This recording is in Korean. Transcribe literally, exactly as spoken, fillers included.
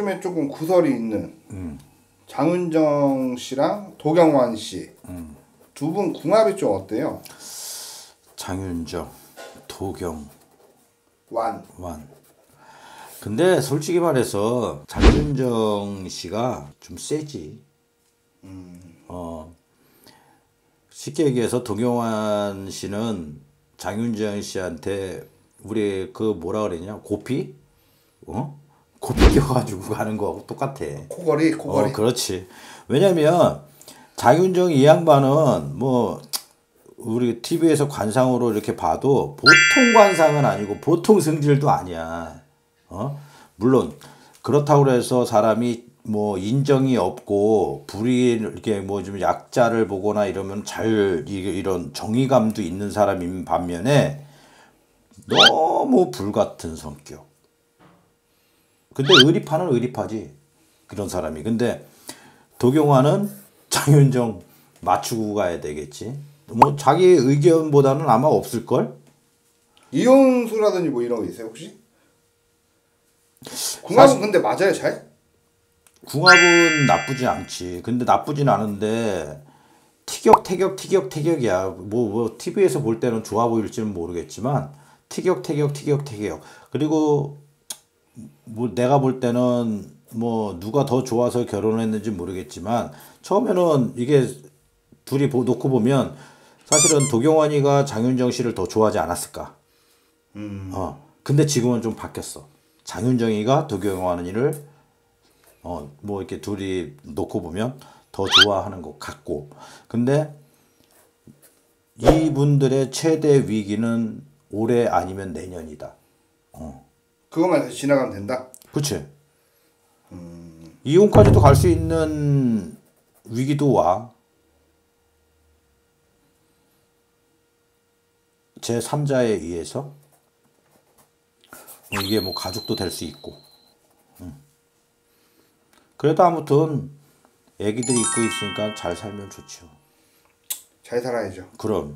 요즘에 조금 구설이 있는 음. 장윤정 씨랑 도경완 씨. 음. 두 분 궁합이 좀 어때요? 장윤정, 도경, 완. 완. 근데 솔직히 말해서 장윤정 씨가 좀 세지. 음. 어. 쉽게 얘기해서 도경완 씨는 장윤정 씨한테 우리 그 뭐라 그랬냐 고피? 어? 고피 껴가지고 가는 거하고 똑같아. 코걸이, 코걸이. 어, 그렇지. 왜냐면 장윤정 이 양반은 뭐 우리 티비에서 관상으로 이렇게 봐도 보통 관상은 아니고 보통 성질도 아니야. 어? 물론 그렇다고 해서 사람이 뭐 인정이 없고 불이 이렇게 뭐 좀 약자를 보거나 이러면 잘 이- 이런 정의감도 있는 사람인 반면에 너무 불같은 성격. 근데 의리파는 의리파지. 그런 사람이. 근데 도경완은 장윤정 맞추고 가야 되겠지. 뭐 자기 의견보다는 아마 없을걸? 이혼수라든지 뭐 이런 거 있어요 혹시? 궁합은 사실- 근데 맞아요 잘? 궁합은 나쁘지 않지. 근데 나쁘진 않은데 티격태격 티격태격이야. 뭐, 뭐 티비에서 볼 때는 좋아 보일지는 모르겠지만 티격태격 티격태격. 그리고 뭐 내가 볼 때는 뭐 누가 더 좋아서 결혼했는지 모르겠지만 처음에는 이게 둘이 보- 놓고 보면 사실은 도경완이가 장윤정 씨를 더 좋아하지 않았을까. 음. 어. 근데 지금은 좀 바뀌었어. 장윤정이가 도경완이를 어, 뭐 이렇게 둘이 놓고 보면 더 좋아하는 것 같고. 근데 이분들의 최대 위기는 올해 아니면 내년이다. 그것만 다시 지나가면 된다. 그치? 이혼까지도 갈 수 있는 위기도 와. 제삼자에 의해서. 뭐 이게 뭐 가족도 될 수 있고. 그래도 아무튼 애기들이 있고 있으니까 잘 살면 좋죠. 잘 살아야죠. 그럼.